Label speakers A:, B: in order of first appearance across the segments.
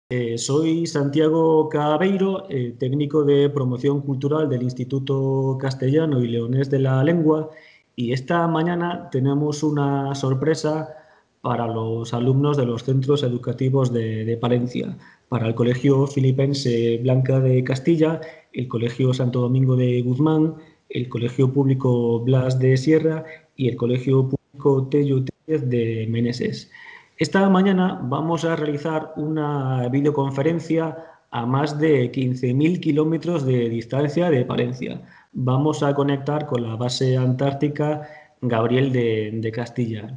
A: Soy Santiago Cabeiro, técnico de promoción cultural del Instituto Castellano y Leonés de la Lengua, y esta mañana tenemos una sorpresa para los alumnos de los centros educativos de Palencia, para el Colegio Filipense Blanca de Castilla, el Colegio Santo Domingo de Guzmán, el Colegio Público Blas de Sierra y el Colegio Público Tello Téllez de Meneses. Esta mañana vamos a realizar una videoconferencia a más de 15.000 kilómetros de distancia de Palencia. Vamos a conectar con la base antártica Gabriel de Castilla.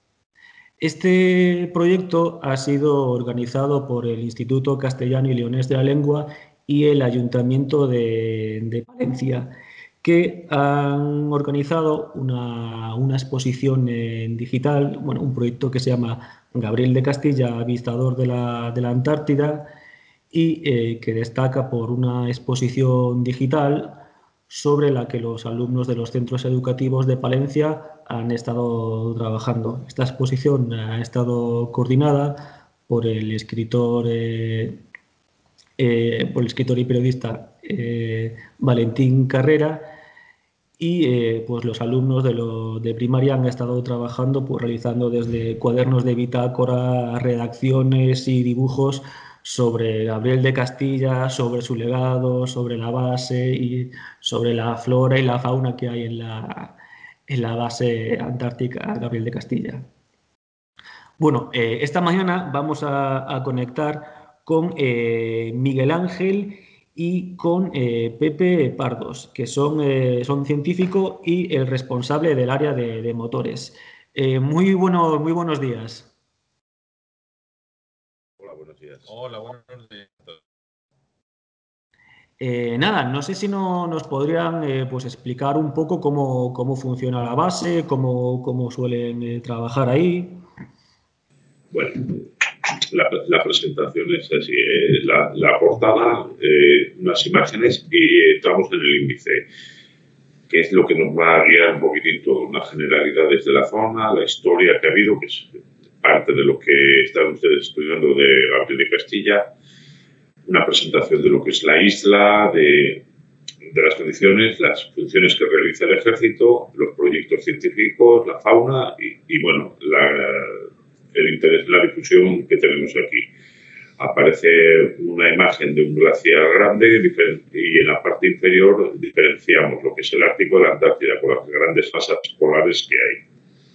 A: Este proyecto ha sido organizado por el Instituto Castellano y Leonés de la Lengua y el Ayuntamiento de Palencia, que han organizado una exposición en digital, un proyecto que se llama Gabriel de Castilla, avistador de la Antártida, y que destaca por una exposición digital sobre la que los alumnos de los centros educativos de Palencia han estado trabajando. Esta exposición ha estado coordinada por el escritor y periodista Valentín Carrera, y pues los alumnos de primaria han estado trabajando, pues realizando desde cuadernos de bitácora, redacciones y dibujos sobre Gabriel de Castilla, sobre su legado, sobre la base y sobre la flora y la fauna que hay en la base antártica Gabriel de Castilla. Bueno, esta mañana vamos a conectar con Miguel Ángel y con Pepe Pardos, que son científico y el responsable del área de motores. Muy buenos días.
B: Hola, buenos días.
C: Hola, buenos días.
A: Nada, no sé si nos podrían pues explicar un poco cómo funciona la base, cómo suelen trabajar ahí.
B: Bueno, la presentación es así, la portada, unas imágenes y entramos en el índice, que es lo que nos va a guiar un poquitín todo, unas generalidades de la zona, la historia que ha habido, que es parte de lo que están ustedes estudiando de Gabriel de Castilla, una presentación de lo que es la isla, de las condiciones, las funciones que realiza el ejército, los proyectos científicos, la fauna y bueno, el interés, la difusión que tenemos aquí. Aparece una imagen de un glaciar grande y en la parte inferior diferenciamos lo que es el Ártico de la Antártida con las grandes masas polares que hay.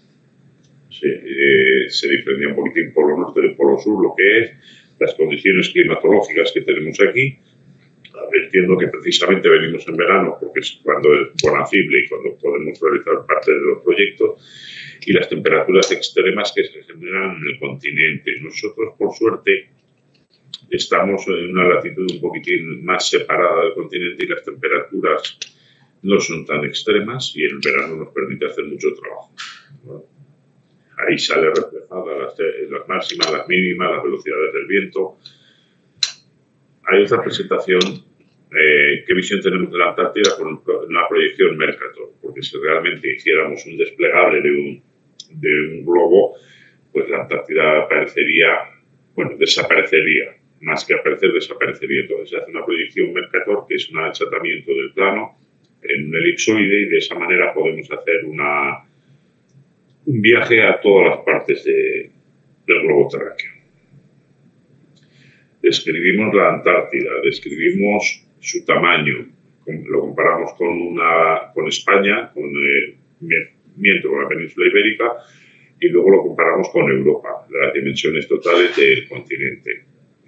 B: Se diferencia un poquitín por lo norte del polo sur, lo que es las condiciones climatológicas que tenemos aquí. Entiendo que precisamente venimos en verano porque es cuando es bonacible y cuando podemos realizar parte de los proyectos, y las temperaturas extremas que se generan en el continente. Nosotros, por suerte, estamos en una latitud un poquitín más separada del continente y las temperaturas no son tan extremas y el verano nos permite hacer mucho trabajo, ¿no? Ahí sale reflejada las máximas, las mínimas, las velocidades del viento. Hay otra presentación, qué visión tenemos de la Antártida con una proyección Mercator, porque si realmente hiciéramos un desplegable de un globo, pues la Antártida desaparecería, más que aparecer, desaparecería. Entonces se hace una proyección Mercator, que es un achatamiento del plano en un elipsoide, y de esa manera podemos hacer un viaje a todas las partes del globo terráqueo. Describimos la Antártida, describimos su tamaño, lo comparamos con España, con la península ibérica, y luego lo comparamos con Europa, las dimensiones totales del continente.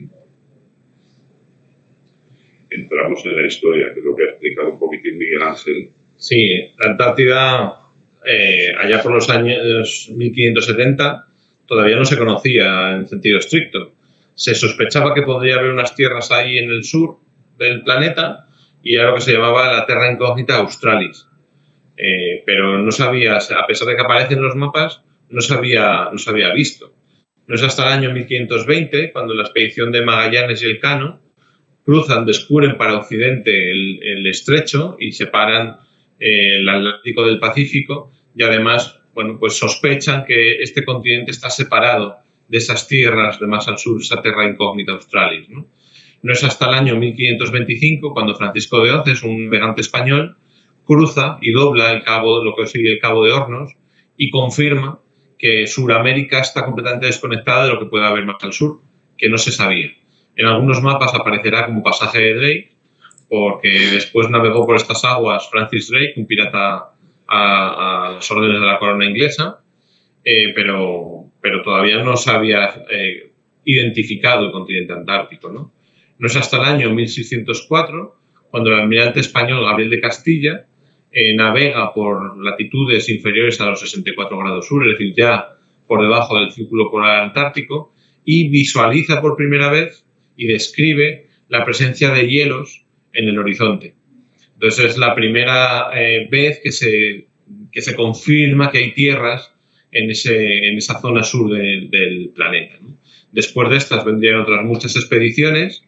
B: Entramos en la historia, que es lo que ha explicado un poquitín Miguel Ángel.
C: Sí, la Antártida, allá por los años 1570, todavía no se conocía en sentido estricto. Se sospechaba que podría haber unas tierras ahí en el sur del planeta y era lo que se llamaba la Terra Incógnita Australis. Pero no sabía, a pesar de que aparecen en los mapas, no se había visto. No es hasta el año 1520, cuando la expedición de Magallanes y Elcano descubren para Occidente el estrecho y separan el Atlántico del Pacífico, y además, bueno, pues sospechan que este continente está separado de esas tierras de más al sur, esa terra incógnita australis, ¿no? No es hasta el año 1525 cuando Francisco de Oces, un navegante español, cruza y dobla el cabo, lo que sigue el Cabo de Hornos, y confirma que Sudamérica está completamente desconectada de lo que puede haber más al sur, que no se sabía. En algunos mapas aparecerá como pasaje de Drake, porque después navegó por estas aguas Francis Drake, un pirata a las órdenes de la corona inglesa, pero todavía no se había identificado el continente antártico, ¿no? No es hasta el año 1604 cuando el almirante español Gabriel de Castilla navega por latitudes inferiores a los 64 grados sur, es decir, ya por debajo del círculo polar antártico, y visualiza por primera vez y describe la presencia de hielos en el horizonte. Entonces es la primera vez que se confirma que hay tierras en esa zona sur del planeta, ¿no? Después de estas vendrían otras muchas expediciones.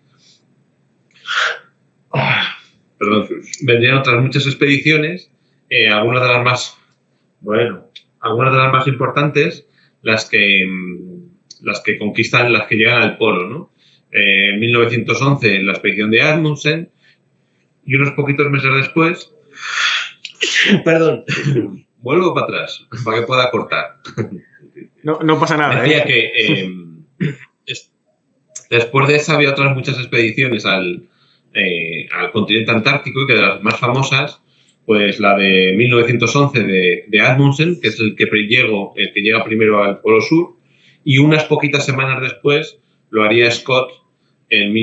C: Vendrían otras muchas expediciones, algunas de las más importantes, las que conquistan, las que llegan al polo, ¿no? En 1911 la expedición de Amundsen, y unos poquitos meses después, perdón, vuelvo para atrás para que pueda cortar.
A: No pasa nada.
C: Decía que después de esa había otras muchas expediciones al continente antártico, y que de las más famosas, pues la de 1911 de Amundsen, que es el que llega primero al Polo Sur, y unas poquitas semanas después lo haría Scott en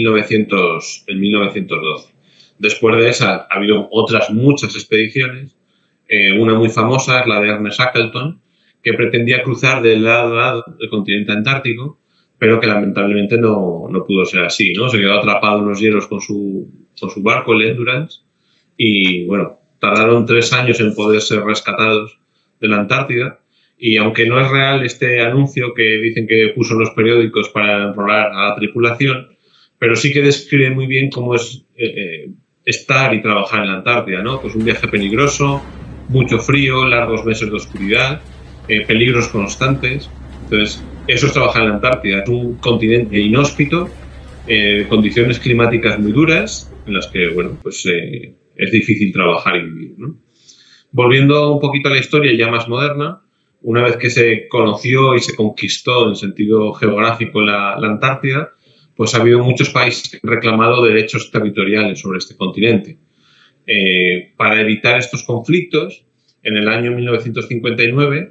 C: 1912. Después de esa ha habido otras muchas expediciones, una muy famosa es la de Ernest Shackleton, que pretendía cruzar de lado a lado el continente antártico, pero que lamentablemente no pudo ser así, ¿no? Se quedó atrapado en los hielos con su barco, el Endurance, y bueno, tardaron 3 años en poder ser rescatados de la Antártida, y aunque no es real este anuncio que dicen que puso en los periódicos para enrolar a la tripulación, pero sí que describe muy bien cómo es estar y trabajar en la Antártida, ¿no? Pues un viaje peligroso, mucho frío, largos meses de oscuridad, peligros constantes. Entonces, eso es trabajar en la Antártida. Es un continente inhóspito, condiciones climáticas muy duras, en las que, bueno, pues es difícil trabajar y vivir, ¿no? Volviendo un poquito a la historia ya más moderna, una vez que se conoció y se conquistó en sentido geográfico la Antártida, pues ha habido muchos países que han reclamado derechos territoriales sobre este continente. Para evitar estos conflictos, en el año 1959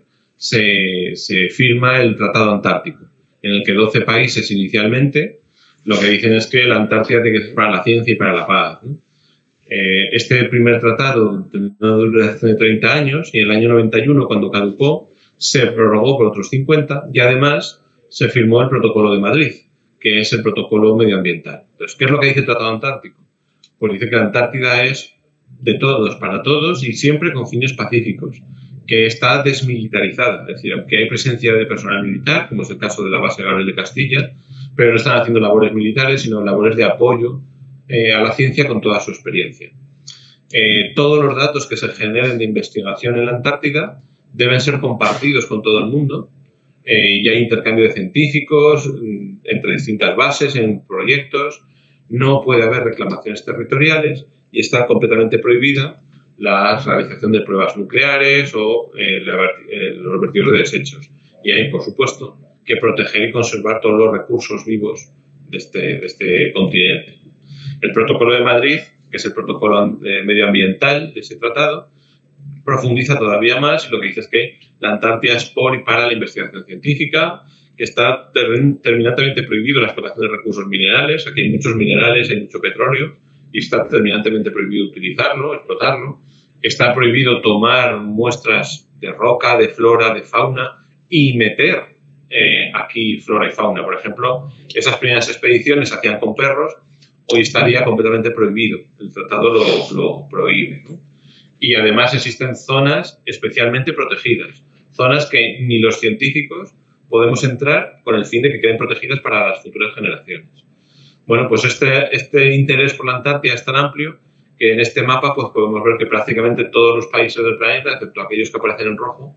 C: se firma el Tratado Antártico, en el que 12 países inicialmente lo que dicen es que la Antártida tiene que ser para la ciencia y para la paz, ¿no? Este primer tratado tenía una duración de 30 años y en el año 91, cuando caducó, se prorrogó por otros 50 y además se firmó el Protocolo de Madrid, que es el protocolo medioambiental. Entonces, ¿qué es lo que dice el Tratado Antártico? Pues dice que la Antártida es de todos, para todos y siempre con fines pacíficos, que está desmilitarizada, es decir, aunque hay presencia de personal militar, como es el caso de la base Gabriel de Castilla, pero no están haciendo labores militares, sino labores de apoyo a la ciencia con toda su experiencia. Todos los datos que se generen de investigación en la Antártida deben ser compartidos con todo el mundo, y hay intercambio de científicos entre distintas bases en proyectos, no puede haber reclamaciones territoriales y está completamente prohibida la realización de pruebas nucleares o los vertidos de desechos. Y hay, por supuesto, que proteger y conservar todos los recursos vivos de este continente. El Protocolo de Madrid, que es el protocolo medioambiental de ese tratado, profundiza todavía más y lo que dice es que la Antártida es por y para la investigación científica, que está terminantemente prohibido la explotación de recursos minerales. Aquí hay muchos minerales, hay mucho petróleo y está terminantemente prohibido utilizarlo, explotarlo. Está prohibido tomar muestras de roca, de flora, de fauna y meter aquí flora y fauna. Por ejemplo, esas primeras expediciones se hacían con perros, hoy estaría completamente prohibido. El tratado lo prohíbe, ¿no? Y además existen zonas especialmente protegidas, zonas que ni los científicos podemos entrar con el fin de que queden protegidas para las futuras generaciones. Bueno, pues este interés por la Antártida es tan amplio que en este mapa pues podemos ver que prácticamente todos los países del planeta, excepto aquellos que aparecen en rojo,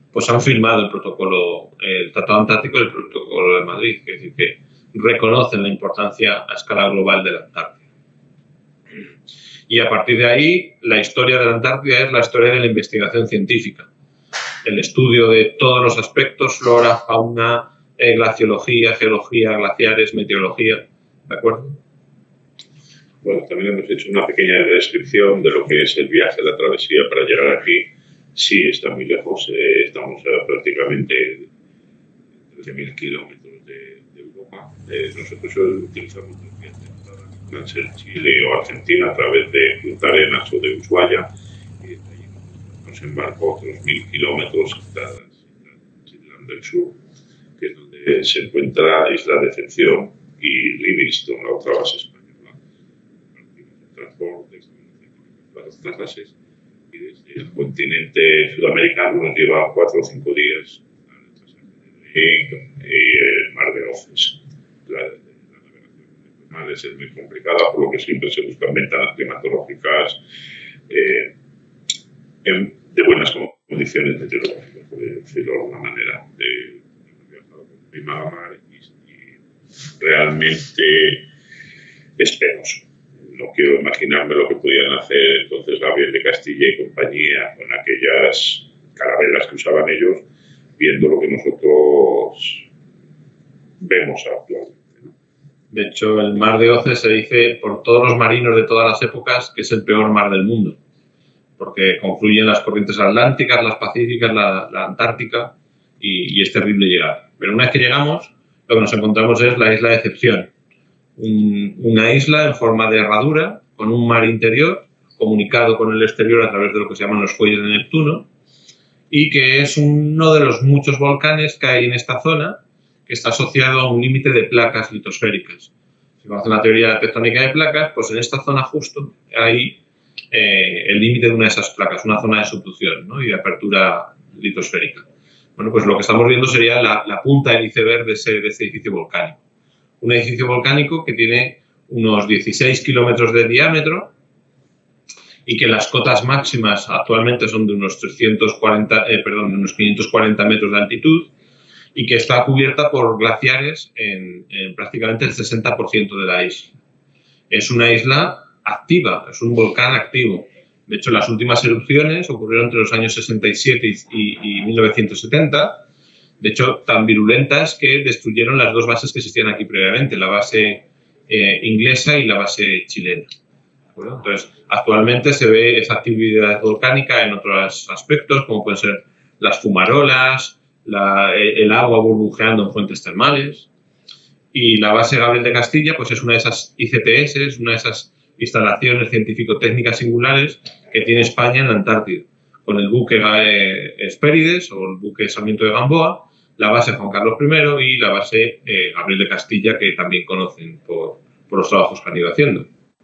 C: pues han firmado el protocolo, el Tratado Antártico y el Protocolo de Madrid, es decir, que reconocen la importancia a escala global de la Antártida. Y a partir de ahí, la historia de la Antártida es la historia de la investigación científica, el estudio de todos los aspectos, flora, fauna, glaciología, geología, glaciares, meteorología, ¿de acuerdo?
B: Bueno, también hemos hecho una pequeña descripción de lo que es el viaje, la travesía para llegar aquí. Sí, está muy lejos, estamos prácticamente 13.000 kilómetros de Europa. Nosotros utilizamos los viajes para ser Chile o Argentina a través de Punta Arenas o de Ushuaia. Y de allí nos embarcó otros 1.000 kilómetros hasta Irlanda del Sur, que es donde se encuentra Isla Decepción y Livingston, la otra base española. Transporte, las otras bases, y desde el continente sudamericano nos lleva 4 o 5 días y el mar de Oces. La navegación es muy complicada, por lo que siempre se buscan ventanas climatológicas de buenas condiciones meteorológicas, por decirlo de alguna manera. Hemos viajado con clima mar y realmente es penoso. No quiero imaginarme lo que podían hacer entonces Gabriel de Castilla y compañía con aquellas carabelas que usaban ellos, viendo lo que nosotros vemos actualmente, ¿no?
C: De hecho, el mar de Oces se dice por todos los marinos de todas las épocas que es el peor mar del mundo, porque confluyen las corrientes atlánticas, las pacíficas, la antártica, y es terrible llegar. Pero una vez que llegamos, lo que nos encontramos es la isla Decepción. Una isla en forma de herradura, con un mar interior, comunicado con el exterior a través de lo que se llaman los fuelles de Neptuno, y que es uno de los muchos volcanes que hay en esta zona, que está asociado a un límite de placas litosféricas. Si conocen la teoría tectónica de placas, pues en esta zona justo hay el límite de una de esas placas, una zona de subducción, ¿no? Y de apertura litosférica. Bueno, pues lo que estamos viendo sería la punta del iceberg de ese edificio volcánico. Un edificio volcánico que tiene unos 16 kilómetros de diámetro y que las cotas máximas actualmente son de unos 540 metros de altitud y que está cubierta por glaciares en prácticamente el 60% de la isla. Es una isla activa, es un volcán activo. De hecho, las últimas erupciones ocurrieron entre los años 67 y 1970. De hecho, tan virulentas que destruyeron las 2 bases que existían aquí previamente, la base inglesa y la base chilena. ¿De acuerdo? Entonces, actualmente se ve esa actividad volcánica en otros aspectos, como pueden ser las fumarolas, el agua burbujeando en fuentes termales. Y la base Gabriel de Castilla pues es una de esas ICTS, una de esas instalaciones científico-técnicas singulares que tiene España en la Antártida, con el buque Hespérides o el buque Sarmiento de Gamboa, la base Juan Carlos I y la base Gabriel de Castilla, que también conocen por los trabajos que han ido haciendo.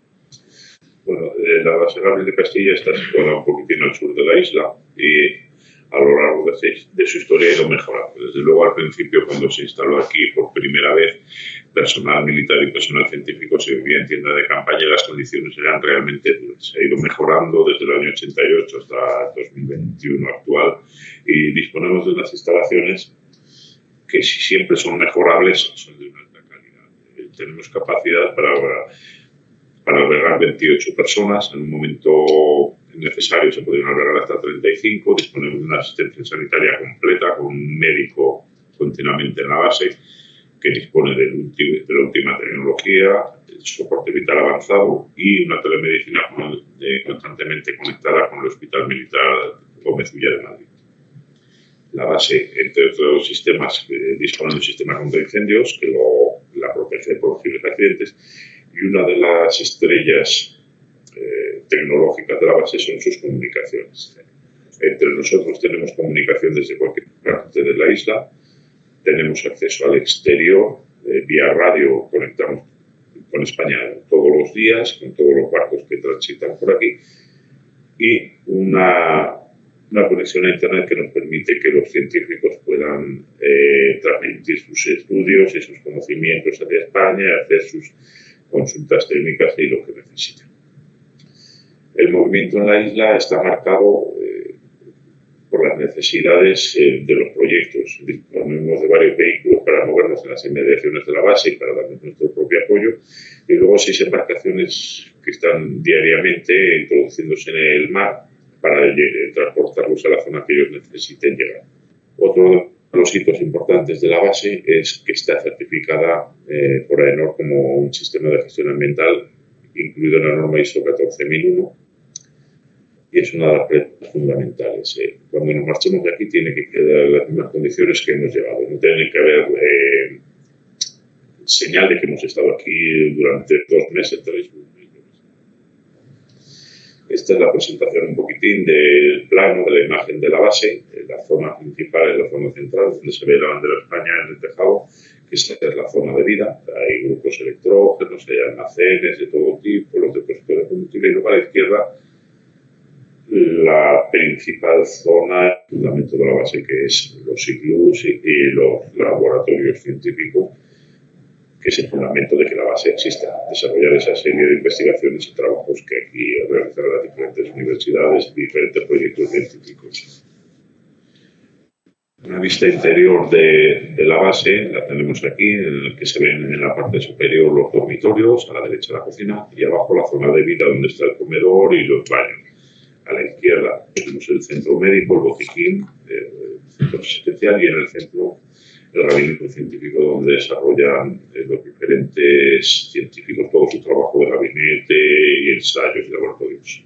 B: Bueno, la base Gabriel de Castilla está situada un poquitín al sur de la isla y a lo largo de su historia ha ido mejorando. Desde luego, al principio, cuando se instaló aquí por primera vez, personal militar y personal científico se vivía en tienda de campaña y las condiciones eran realmente duras. Se ha ido mejorando desde el año 88 hasta 2021 actual y disponemos de unas instalaciones que, si siempre son mejorables, son de una alta calidad. Tenemos capacidad para albergar 28 personas. En un momento necesario se podrían albergar hasta 35. Disponemos de una asistencia sanitaria completa con un médico continuamente en la base que dispone de la última tecnología, el soporte vital avanzado y una telemedicina constantemente conectada con el Hospital Militar Gómez Ulla de Madrid. La base, entre otros sistemas, dispone de un sistema contra incendios que la protege por posibles accidentes, y una de las estrellas tecnológicas de la base son sus comunicaciones. Entre nosotros tenemos comunicación desde cualquier parte de la isla, tenemos acceso al exterior, vía radio conectamos con España todos los días, con todos los barcos que transitan por aquí, y una conexión a Internet que nos permite que los científicos puedan transmitir sus estudios y sus conocimientos hacia España, hacer sus consultas técnicas y lo que necesiten. El movimiento en la isla está marcado por las necesidades de los proyectos. Disponemos de varios vehículos para movernos en las inmediaciones de la base y para darnos nuestro propio apoyo. Y luego 6 embarcaciones que están diariamente introduciéndose en el mar para transportarlos a la zona que ellos necesiten llegar. Otro de los hitos importantes de la base es que está certificada por AENOR como un sistema de gestión ambiental incluido en la norma ISO 14001. Y es una de las preguntas fundamentales. Cuando nos marchemos de aquí tiene que quedar las mismas condiciones que hemos llevado. No tiene que haber señal de que hemos estado aquí durante 2 meses, 3 meses. Esta es la presentación un poquitín del plano, de la imagen de la base. La zona principal es la zona central, donde se ve la bandera de España en el tejado, que esta es la zona de vida. Hay grupos electrógenos, hay almacenes de todo tipo, los depósitos de combustible, y luego a la izquierda la principal zona, el fundamento de la base, que es los iglús y los laboratorios científicos, que es el fundamento de que la base exista. Desarrollar esa serie de investigaciones y trabajos que aquí realizan las diferentes universidades y diferentes proyectos científicos. Una vista interior de la base la tenemos aquí, en el que se ven en la parte superior los dormitorios, a la derecha la cocina y abajo la zona de vida donde está el comedor y los baños. A la izquierda tenemos el centro médico, el botiquín, el centro asistencial y en el centro el gabinete científico donde desarrollan los diferentes científicos todo su trabajo de gabinete y ensayos y laboratorios.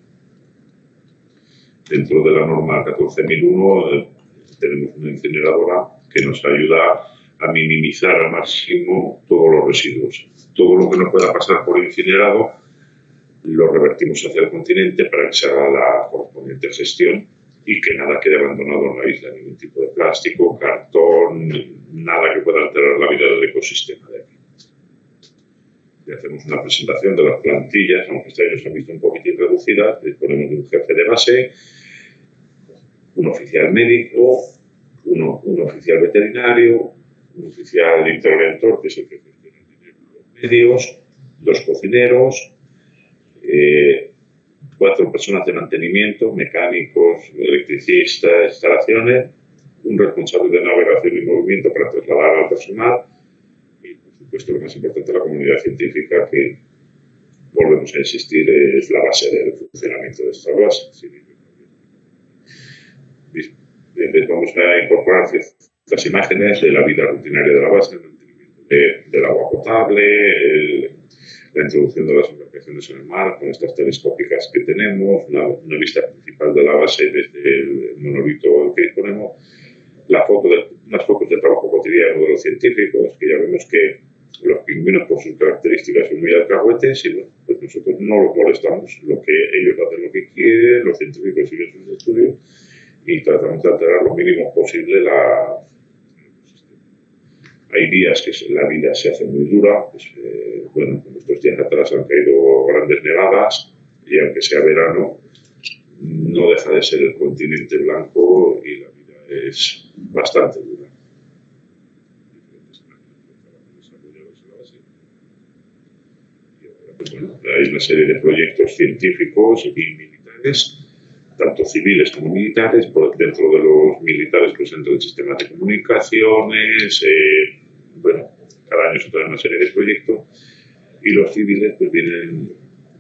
B: Dentro de la norma 14001 tenemos una incineradora que nos ayuda a minimizar al máximo todos los residuos. Todo lo que no pueda pasar por incinerado lo revertimos hacia el continente para que se haga la correspondiente gestión y que nada quede abandonado en la isla, ningún tipo de plástico, cartón, nada que pueda alterar la vida del ecosistema de aquí. Y hacemos una presentación de las plantillas, aunque este año se han visto un poquitín reducidas. Disponemos de un jefe de base, un oficial médico, un oficial veterinario, un oficial interventor, que es el que gestiona los medios, 2 cocineros, 4 personas de mantenimiento, mecánicos, electricistas, instalaciones, un responsable de navegación y movimiento para trasladar al personal y, por supuesto, lo más importante, la comunidad científica, que, volvemos a insistir, es la base del funcionamiento de esta base. Les vamos a incorporar ciertas imágenes de la vida rutinaria de la base, el mantenimiento del agua potable, la introducción de las embarcaciones en el mar con estas telescópicas que tenemos, una vista principal de la base desde el monolito que disponemos, unas fotos del trabajo cotidiano de los científicos, que ya vemos que los pingüinos por sus características son muy alcahuetes y bueno, pues nosotros no los molestamos, lo que ellos hacen lo que quieren, los científicos siguen sus estudios y tratamos de alterar lo mínimo posible Hay días que la vida se hace muy dura, pues, bueno, como estos días atrás han caído grandes nevadas y aunque sea verano, no deja de ser el continente blanco y la vida es bastante dura. Pues, bueno, hay una serie de proyectos científicos y militares, tanto civiles como militares. Dentro de los militares, pues dentro del sistema de comunicaciones, bueno, cada año se trae una serie de proyectos y los civiles pues vienen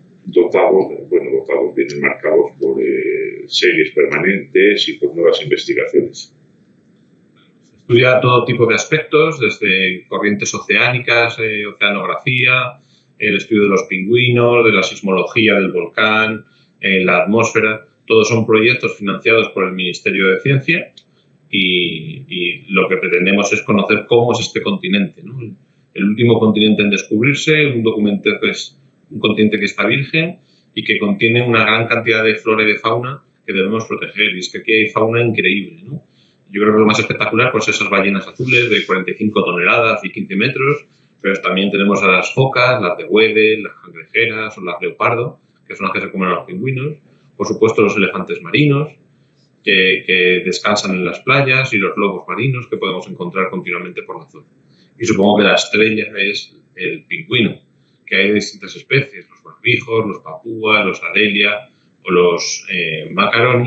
B: vienen marcados por series permanentes y por nuevas investigaciones.
C: Se estudia todo tipo de aspectos, desde corrientes oceánicas, oceanografía, el estudio de los pingüinos, de la sismología del volcán, la atmósfera. Todos son proyectos financiados por el Ministerio de Ciencia y lo que pretendemos es conocer cómo es este continente, ¿no? El último continente en descubrirse, un continente que está virgen y que contiene una gran cantidad de flora y de fauna que debemos proteger. Y es que aquí hay fauna increíble, ¿no? Yo creo que lo más espectacular pues esas ballenas azules de 45 toneladas y 15 metros, pero también tenemos a las focas, las de Weddell, las cangrejeras o las leopardo, que son las que se comen a los pingüinos. Por supuesto, los elefantes marinos, que descansan en las playas, y los lobos marinos, que podemos encontrar continuamente por la zona. Y supongo que la estrella es el pingüino, que hay de distintas especies, los barbijos, los papúas, los adelia o los macaroni,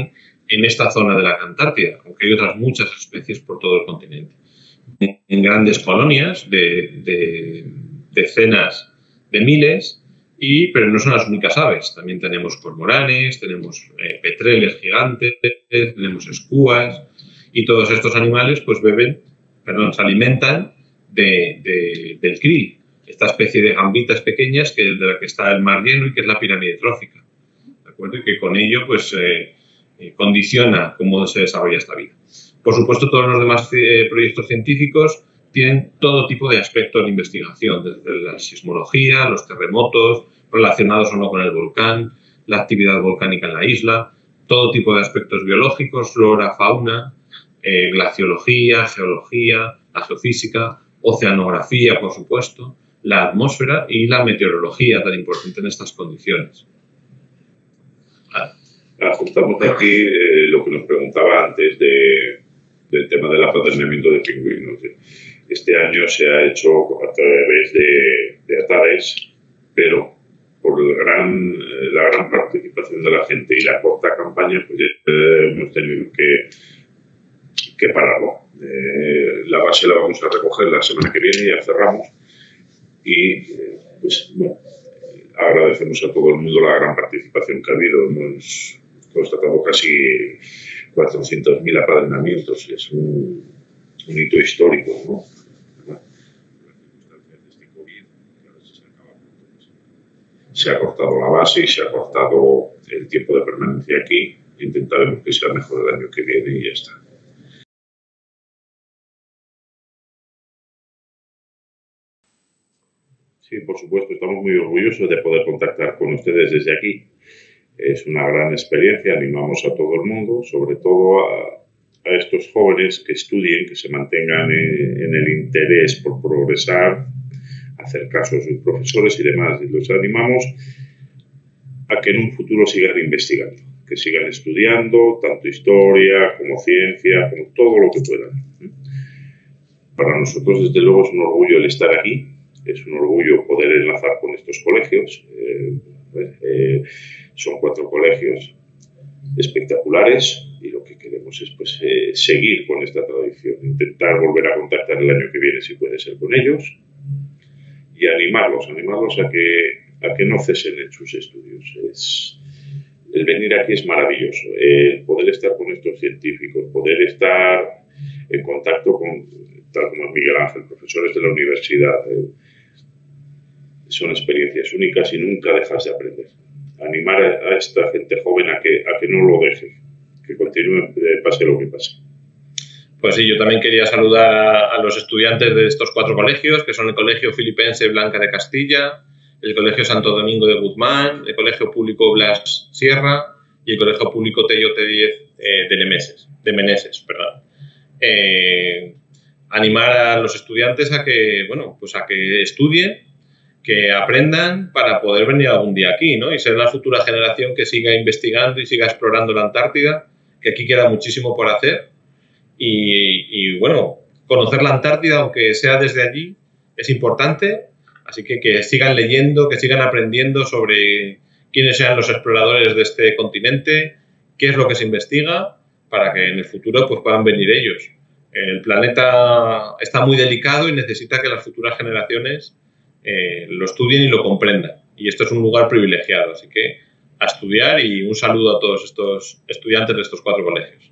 C: en esta zona de la Antártida, aunque hay otras muchas especies por todo el continente. En grandes colonias de decenas de miles, pero no son las únicas aves. También tenemos cormoranes, tenemos petreles gigantes, tenemos escúas, y todos estos animales pues se alimentan del krill, esta especie de gambitas pequeñas de la que está el mar lleno y que es la pirámide trófica, ¿de acuerdo? Y que con ello pues condiciona cómo se desarrolla esta vida. Por supuesto, todos los demás proyectos científicos tienen todo tipo de aspectos de investigación, desde la sismología, los terremotos, relacionados o no con el volcán, la actividad volcánica en la isla, todo tipo de aspectos biológicos, flora, fauna, glaciología, geología, la geofísica, oceanografía, por supuesto, la atmósfera y la meteorología, tan importante en estas condiciones.
B: Ajustamos aquí lo que nos preguntaba antes del tema del apadrinamiento de pingüinos. Este año se ha hecho a través de Atares, pero por la gran participación de la gente y la corta campaña, pues hemos tenido que pararlo. La base la vamos a recoger la semana que viene, ya cerramos. Y pues bueno, agradecemos a todo el mundo la gran participación que ha habido. Hemos constatado casi 400.000 apadrinamientos. Es un hito histórico, ¿no? Se ha cortado la base y se ha cortado el tiempo de permanencia aquí. Intentaremos que sea mejor el año que viene y ya está. Sí, por supuesto, estamos muy orgullosos de poder contactar con ustedes desde aquí. Es una gran experiencia, animamos a todo el mundo, sobre todo a estos jóvenes que estudien, que se mantengan en el interés por progresar, hacer caso a sus profesores y demás. Y los animamos a que en un futuro sigan investigando, que sigan estudiando, tanto historia como ciencia, como todo lo que puedan. Para nosotros, desde luego, es un orgullo el estar aquí. Es un orgullo poder enlazar con estos colegios. Son 4 colegios espectaculares y lo que queremos es pues, seguir con esta tradición, intentar volver a contactar el año que viene si puede ser con ellos y animarlos a que no cesen en sus estudios. El venir aquí es maravilloso, el poder estar con estos científicos, poder estar en contacto con, tal como Miguel Ángel, profesores de la universidad. Son experiencias únicas y nunca dejas de aprender. Animar a esta gente joven a que no lo deje, que continúe, pase lo que pase.
C: Pues sí, yo también quería saludar a los estudiantes de estos 4 colegios, que son el Colegio Filipense Blanca de Castilla, el Colegio Santo Domingo de Guzmán, el Colegio Público Blas Sierra y el Colegio Público Tello T10 de Meneses. Animar a los estudiantes a que estudien, que aprendan para poder venir algún día aquí, ¿no? Y ser la futura generación que siga investigando y siga explorando la Antártida, que aquí queda muchísimo por hacer. Y bueno, conocer la Antártida, aunque sea desde allí, es importante. Así que sigan leyendo, que sigan aprendiendo sobre quiénes sean los exploradores de este continente, qué es lo que se investiga, para que en el futuro pues, puedan venir ellos. El planeta está muy delicado y necesita que las futuras generaciones lo estudien y lo comprendan. Y esto es un lugar privilegiado, así que a estudiar y un saludo a todos estos estudiantes de estos 4 colegios.